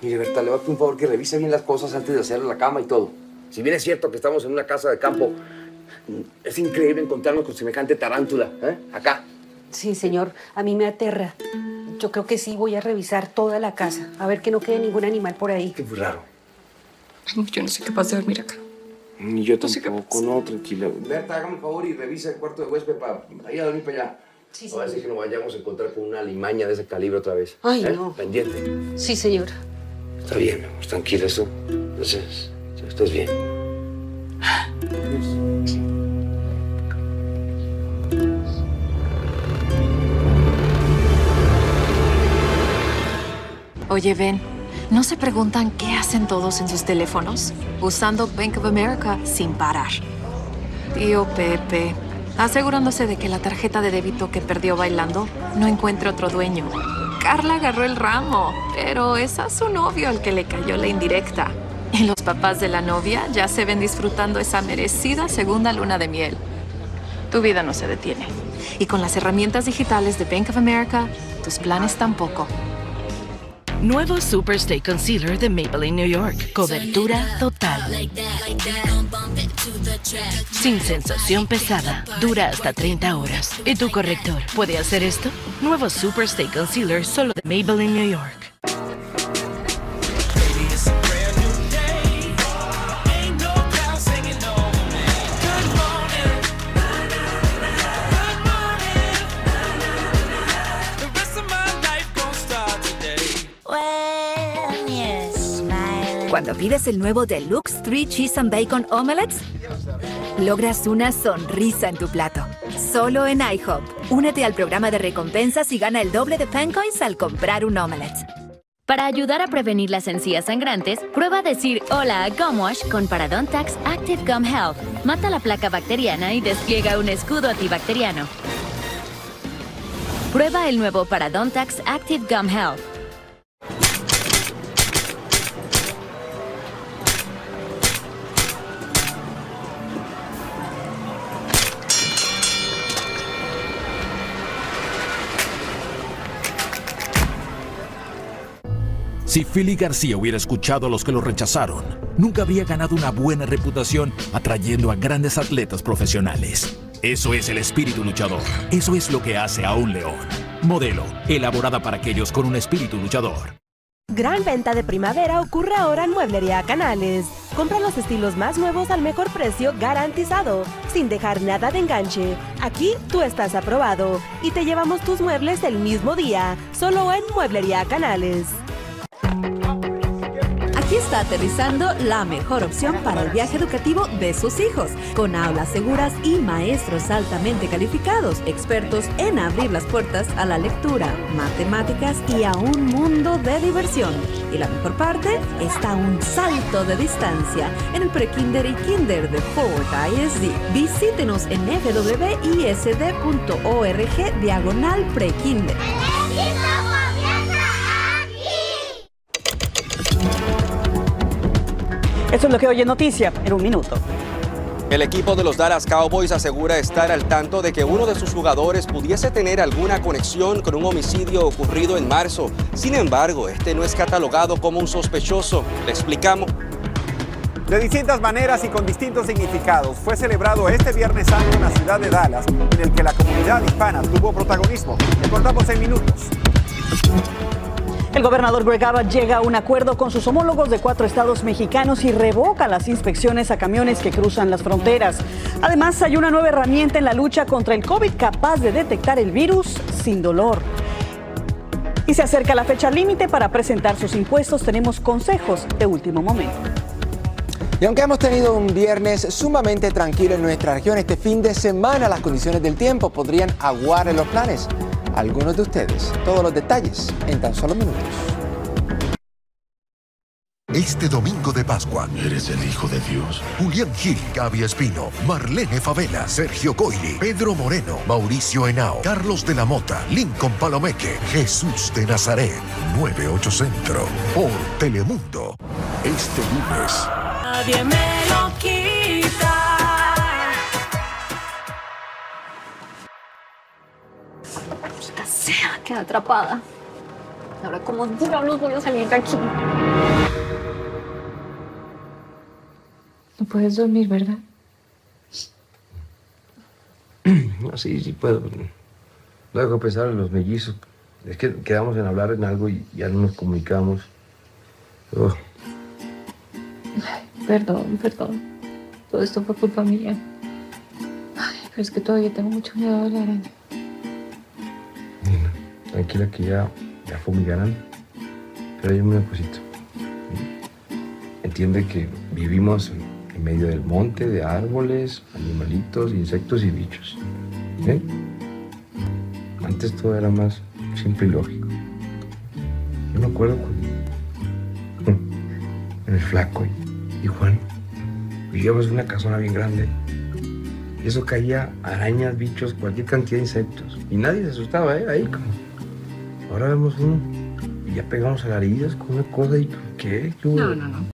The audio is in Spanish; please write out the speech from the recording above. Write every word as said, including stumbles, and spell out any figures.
Mire, Berta, le voy a pedir un favor que revise bien las cosas antes de hacerle la cama y todo. Si bien es cierto que estamos en una casa de campo, es increíble encontrarnos con semejante tarántula, ¿eh? Acá. Sí, señor, a mí me aterra. Yo creo que sí voy a revisar toda la casa, a ver que no quede ningún animal por ahí. Qué muy raro. Yo no sé qué pasa de dormir acá. Ni yo tampoco, no, tranquila. Berta, hágame un favor y revisa el cuarto de huésped para ir a dormir para allá. Sí, señor. Ahora sí que nos vayamos a encontrar con una alimaña de ese calibre otra vez. Ay, ¿eh? no. Pendiente. Sí, señor. Está bien, mi amor, tranquila, eso. Entonces, estás bien. Oye, ven, ¿no se preguntan qué hacen todos en sus teléfonos? Usando Bank of America sin parar. Tío Pepe, asegurándose de que la tarjeta de débito que perdió bailando no encuentre otro dueño. Carla agarró el ramo, pero es a su novio al que le cayó la indirecta. Y los papás de la novia ya se ven disfrutando esa merecida segunda luna de miel. Tu vida no se detiene. Y con las herramientas digitales de Bank of America, tus planes tampoco. Nuevo Super Stay Concealer de Maybelline New York. Cobertura total. Sin sensación pesada. Dura hasta treinta horas. ¿Y tu corrector puede hacer esto? Nuevo Super Stay Concealer solo de Maybelline New York. Cuando pides el nuevo Deluxe tres Cheese and Bacon Omelets, logras una sonrisa en tu plato. Solo en IHOP. Únete al programa de recompensas y gana el doble de Pancoins al comprar un omelette. Para ayudar a prevenir las encías sangrantes, prueba a decir hola a Gumwash con Parodontax Active Gum Health. Mata la placa bacteriana y despliega un escudo antibacteriano. Prueba el nuevo Parodontax Active Gum Health. Si Philly García hubiera escuchado a los que lo rechazaron, nunca habría ganado una buena reputación atrayendo a grandes atletas profesionales. Eso es el espíritu luchador. Eso es lo que hace a un león. Modelo, elaborada para aquellos con un espíritu luchador. Gran venta de primavera ocurre ahora en Mueblería Canales. Compra los estilos más nuevos al mejor precio garantizado, sin dejar nada de enganche. Aquí tú estás aprobado y te llevamos tus muebles el mismo día, solo en Mueblería Canales. Aquí está aterrizando la mejor opción para el viaje educativo de sus hijos, con aulas seguras y maestros altamente calificados, expertos en abrir las puertas a la lectura, matemáticas y a un mundo de diversión. Y la mejor parte está a un salto de distancia en el prekinder y kinder de Ford I S D. Visítenos en f w i s d punto org diagonal prekinder. Eso es lo que hoy es noticia en un minuto. El equipo de los Dallas Cowboys asegura estar al tanto de que uno de sus jugadores pudiese tener alguna conexión con un homicidio ocurrido en marzo. Sin embargo, este no es catalogado como un sospechoso. Le explicamos. De distintas maneras y con distintos significados, fue celebrado este Viernes Santo en la ciudad de Dallas, en el que la comunidad hispana tuvo protagonismo. Le contamos en minutos. El gobernador Greg Abbott llega a un acuerdo con sus homólogos de cuatro estados mexicanos y revoca las inspecciones a camiones que cruzan las fronteras. Además, hay una nueva herramienta en la lucha contra el COVID capaz de detectar el virus sin dolor. Y se acerca la fecha límite para presentar sus impuestos. Tenemos consejos de último momento. Y aunque hemos tenido un viernes sumamente tranquilo en nuestra región, este fin de semana las condiciones del tiempo podrían aguar en los planes. Algunos de ustedes, todos los detalles en tan solo minutos. Este domingo de Pascua, eres el Hijo de Dios. Julián Gil, Gaby Espino, Marlene Favela, Sergio Coiri, Pedro Moreno, Mauricio Henao, Carlos de la Mota, Lincoln Palomeque, Jesús de Nazaret, nueve ocho Centro, por Telemundo. Este lunes. Nadie me lo quita. Sea, queda atrapada. Ahora, ¿cómo diablos voy a salir de aquí? No puedes dormir, ¿verdad? No, sí, sí puedo. No dejo pensar en los mellizos. Es que quedamos en hablar en algo y ya no nos comunicamos. Oh. Ay, perdón, perdón. Todo esto fue culpa mía. Ay, pero es que todavía tengo mucho miedo de la araña. Nina, tranquila que ya, ya fumigarán. Pero hay una cosita. Entiende que vivimos en, en medio del monte, de árboles, animalitos, insectos y bichos. ¿Eh? Antes todo era más simple y lógico. Yo me acuerdo cuando en el Flaco y, y Juan vivíamos en una casona bien grande. Y eso caía arañas, bichos, cualquier cantidad de insectos. Y nadie se asustaba, ¿eh? Ahí como. Ahora vemos uno y ya pegamos alaridos con una cosa y ¿qué? ¿Qué hubo? No, no, no.